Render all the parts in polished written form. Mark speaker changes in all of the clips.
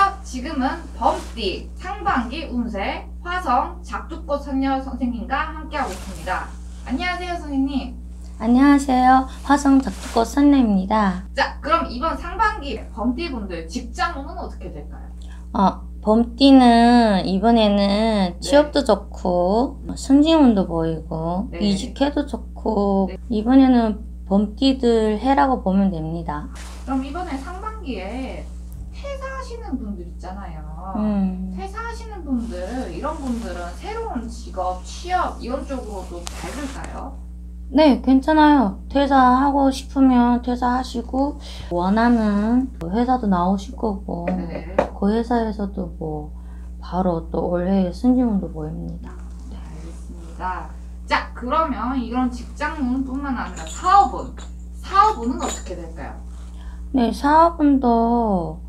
Speaker 1: 지금은 범띠 상반기 운세 화성 작두꽃 선녀 선생님과 함께하고 있습니다. 안녕하세요, 선생님.
Speaker 2: 안녕하세요. 화성 작두꽃 선녀입니다.
Speaker 1: 자, 그럼 이번 상반기 범띠 분들 직장 운은 어떻게 될까요?
Speaker 2: 범띠는 이번에는 취업도 좋고 승진운도 보이고 이직해도 좋고 이번에는 범띠들 해라고 보면 됩니다.
Speaker 1: 그럼 이번에 상반기에 퇴사하시는 분들 있잖아요. 퇴사하시는 분들, 이런 분들은 새로운 직업, 취업 이런 쪽으로도 잘 될까요?
Speaker 2: 네, 괜찮아요. 퇴사하고 싶으면 퇴사하시고 원하는 회사도 나오실 거고 그 회사에서도 뭐 바로 또 올해 승진운도 보입니다.
Speaker 1: 네, 알겠습니다. 자, 그러면 이런 직장운뿐만 아니라 사업운은 어떻게 될까요?
Speaker 2: 네, 사업운도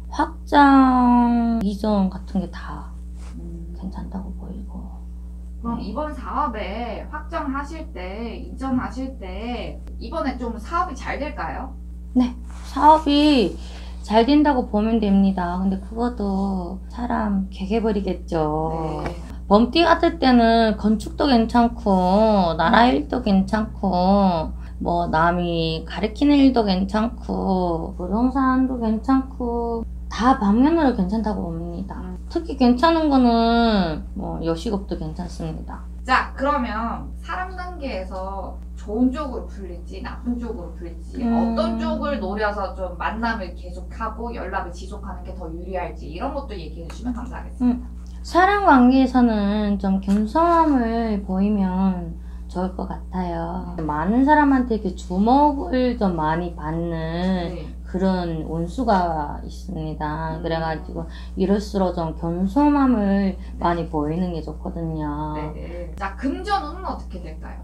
Speaker 2: 확장 이전 같은 게 다 괜찮다고 보이고.
Speaker 1: 그럼 이번 사업에 확정하실 때, 이전하실 때 이번에 좀 사업이 잘 될까요?
Speaker 2: 네, 사업이 잘 된다고 보면 됩니다. 근데 그것도 사람 개개벌이겠죠.
Speaker 1: 네.
Speaker 2: 범띠 같을 때는 건축도 괜찮고 나라 일도 괜찮고 뭐 남이 가르치는 일도 괜찮고 부동산도 괜찮고 다 방면으로 괜찮다고 봅니다. 특히 괜찮은 거는 뭐 여식업도 괜찮습니다.
Speaker 1: 자, 그러면 사람 관계에서 좋은 쪽으로 풀릴지 나쁜 쪽으로 풀릴지 어떤 쪽을 노려서 좀 만남을 계속하고 연락을 지속하는 게 더 유리할지 이런 것도 얘기해 주시면 감사하겠습니다.
Speaker 2: 사람 관계에서는 좀 겸손함을 보이면 좋을 것 같아요. 많은 사람한테 이렇게 주목을 좀 많이 받는 그런 운수가 있습니다. 그래가지고 이럴수록 좀 겸손함을 많이 보이는 게 좋거든요.
Speaker 1: 자, 금전운은 어떻게 될까요?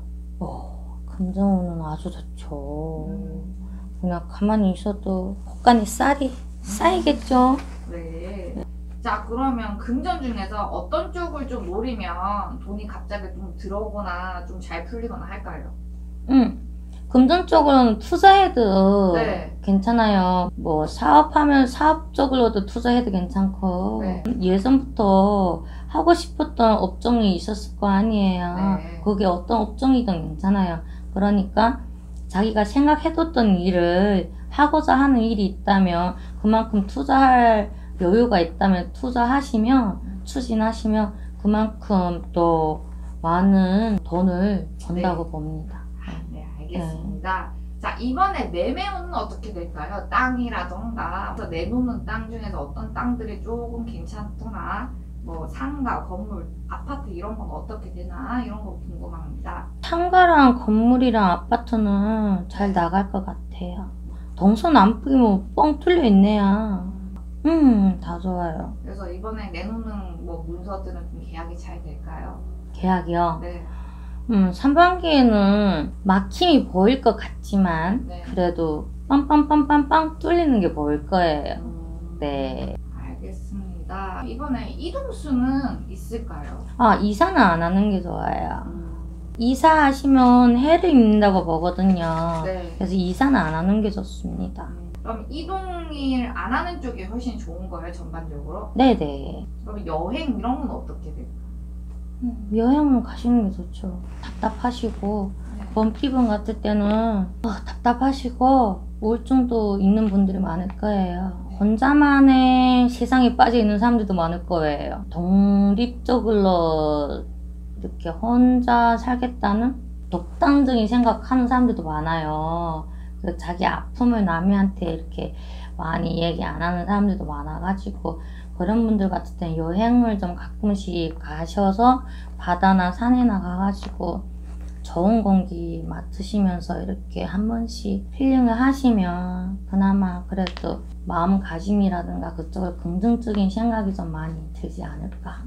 Speaker 2: 금전운은 아주 좋죠. 그냥 가만히 있어도 곳간이 쌀이 쌓이겠죠.
Speaker 1: 자, 그러면 금전 중에서 어떤 쪽을 좀 노리면 돈이 갑자기 좀 들어오거나 좀 잘 풀리거나 할까요?
Speaker 2: 금전 쪽은 투자해도 괜찮아요. 뭐 사업하면 사업 쪽으로도 투자해도 괜찮고 예전부터 하고 싶었던 업종이 있었을 거 아니에요. 그게 어떤 업종이든 괜찮아요. 그러니까 자기가 생각해뒀던 일을 하고자 하는 일이 있다면 그만큼 투자할 여유가 있다면 투자하시면 추진하시면 그만큼 또 많은 돈을 번다고 봅니다.
Speaker 1: 네, 알겠습니다. 자, 이번에 매매운은 어떻게 될까요? 땅이라던가 내놓는 땅 중에서 어떤 땅들이 조금 괜찮거나 뭐 상가, 건물, 아파트 이런 건 어떻게 되나 이런 거 궁금합니다.
Speaker 2: 상가랑 건물이랑 아파트는 잘 나갈 것 같아요. 동서남북이 뭐 뻥 뚫려 있네요. 다 좋아요.
Speaker 1: 그래서 이번에 내놓는 뭐 문서들은 좀 계약이 잘 될까요?
Speaker 2: 계약이요? 상반기에는 막힘이 보일 것 같지만 그래도 빵빵빵빵빵 뚫리는 게 보일 거예요.
Speaker 1: 알겠습니다. 이번에 이동수는 있을까요?
Speaker 2: 이사는 안 하는 게 좋아요. 이사하시면 해를 입는다고 보거든요. 그래서 이사는 안 하는 게 좋습니다.
Speaker 1: 그럼 이동을 안 하는 쪽이 훨씬 좋은 거예요, 전반적으로?
Speaker 2: 네네.
Speaker 1: 그럼 여행 이런 건 어떻게 될까요?
Speaker 2: 여행은 가시는 게 좋죠. 답답하시고 범피분 같을 때는 답답하시고 우울증도 있는 분들이 많을 거예요. 혼자만의 세상에 빠져 있는 사람들도 많을 거예요. 독립적으로 이렇게 혼자 살겠다는 독단적인 생각하는 사람들도 많아요. 자기 아픔을 남한테 이렇게 많이 얘기 안 하는 사람들도 많아가지고 그런 분들 같을 때는 여행을 좀 가끔씩 가셔서 바다나 산에나 가가지고 좋은 공기 맡으시면서 이렇게 한 번씩 힐링을 하시면 그나마 그래도 마음가짐이라든가 그쪽으로 긍정적인 생각이 좀 많이 들지 않을까.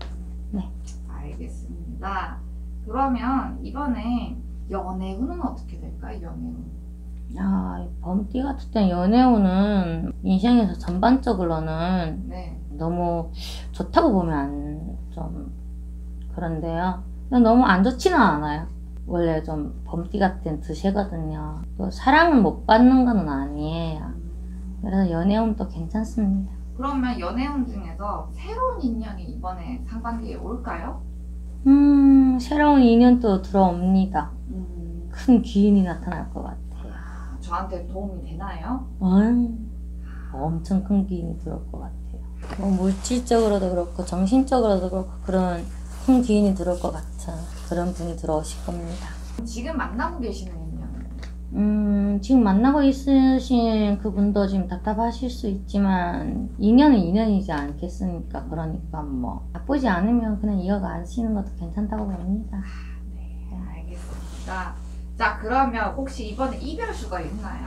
Speaker 1: 알겠습니다. 그러면 이번에 연애운은 어떻게 될까요? 연애운?
Speaker 2: 범띠 같을 땐 연애운은 인생에서 전반적으로는 너무 좋다고 보면 좀 그런데요. 너무 안 좋지는 않아요. 원래 좀 범띠 같을 땐 드세거든요. 또 사랑을 못 받는 건 아니에요. 그래서 연애운도 괜찮습니다.
Speaker 1: 그러면 연애운 중에서 새로운 인연이 이번에 상반기에 올까요?
Speaker 2: 새로운 인연도 들어옵니다.
Speaker 1: 음,
Speaker 2: 큰 기인이 나타날 것 같아요.
Speaker 1: 저한테 도움이 되나요?
Speaker 2: 엄청 큰 기인이 들어올 것 같아요. 뭐 물질적으로도 그렇고 정신적으로도 그렇고 그런 큰 기인이 들어올 것 같은 그런 분이 들어오실 겁니다.
Speaker 1: 지금 만나고 계시는 인연은?
Speaker 2: 지금 만나고 있으신 그분도 지금 답답하실 수 있지만 인연은 인연이지 않겠습니까? 그러니까 뭐 나쁘지 않으면 그냥 이어가시는 것도 괜찮다고 봅니다.
Speaker 1: 네, 알겠습니다. 자, 그러면 혹시 이번에 이별수가 있나요?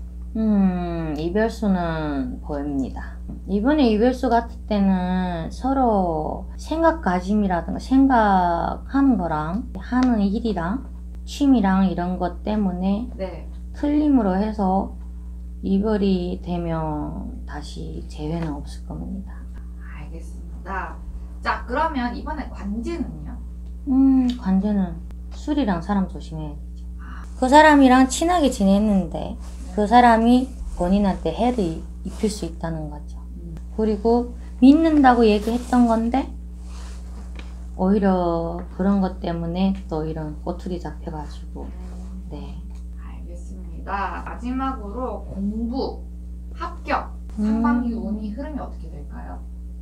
Speaker 2: 이별수는 보입니다. 이번에 이별수 같을 때는 서로 생각가짐이라든가 생각하는 거랑 하는 일이랑 취미랑 이런 것 때문에
Speaker 1: 네.
Speaker 2: 틀림으로 해서 이별이 되면 다시 재회는 없을 겁니다.
Speaker 1: 알겠습니다. 자, 그러면 이번에 관제는요?
Speaker 2: 관제는 술이랑 사람 조심해야 되죠. 그 사람이랑 친하게 지냈는데 그 사람이 본인한테 해를 입힐 수 있다는 거죠. 그리고 믿는다고 얘기했던 건데 오히려 그런 것 때문에 또 이런 꼬투리 잡혀가지고 네.
Speaker 1: 알겠습니다. 마지막으로 공부, 합격, 상반기 운이 흐름이 어떻게 될까요?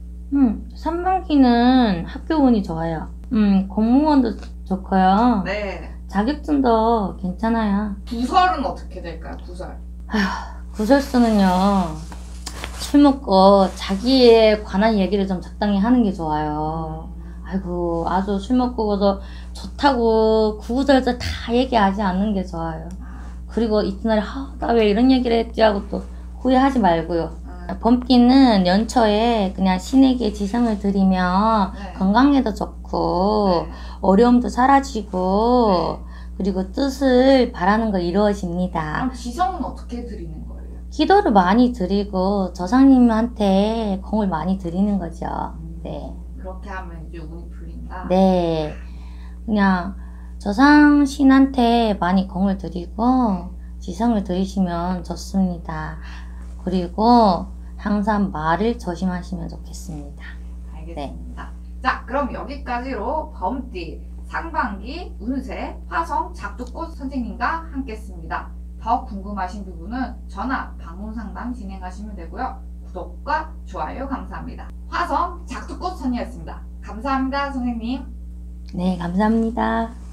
Speaker 2: 3반기는 학교 운이 좋아요. 공무원도 좋고요.
Speaker 1: 네.
Speaker 2: 자격증도 괜찮아요.
Speaker 1: 부설은 어떻게 될까요? 부설.
Speaker 2: 구설수는요, 술 먹고 자기에 관한 얘기를 좀 적당히 하는 게 좋아요. 아이고, 아주 술 먹고도 좋다고 구구절절 다 얘기하지 않는 게 좋아요. 그리고 이튿날에 나 왜 이런 얘기를 했지 하고 또 후회하지 말고요. 범띠는 연초에 그냥 신에게 지성을 드리면
Speaker 1: 네.
Speaker 2: 건강에도 좋고
Speaker 1: 네.
Speaker 2: 어려움도 사라지고 그리고 뜻을 바라는 거 이루어집니다.
Speaker 1: 그럼 지성은 어떻게 드리는 거예요?
Speaker 2: 기도를 많이 드리고 조상님한테 공을 많이 드리는 거죠. 네.
Speaker 1: 그렇게 하면 이제 운이 풀린다?
Speaker 2: 네. 그냥 조상신한테 많이 공을 드리고 지성을 드리시면 좋습니다. 그리고 항상 말을 조심하시면 좋겠습니다.
Speaker 1: 알겠습니다. 자, 그럼 여기까지로 범띠 상반기 운세 화성 작두꽃 선생님과 함께 했습니다. 더 궁금하신 부분은 전화 방문 상담 진행하시면 되고요. 구독과 좋아요 감사합니다. 화성 작두꽃 선이었습니다. 감사합니다, 선생님.
Speaker 2: 네, 감사합니다.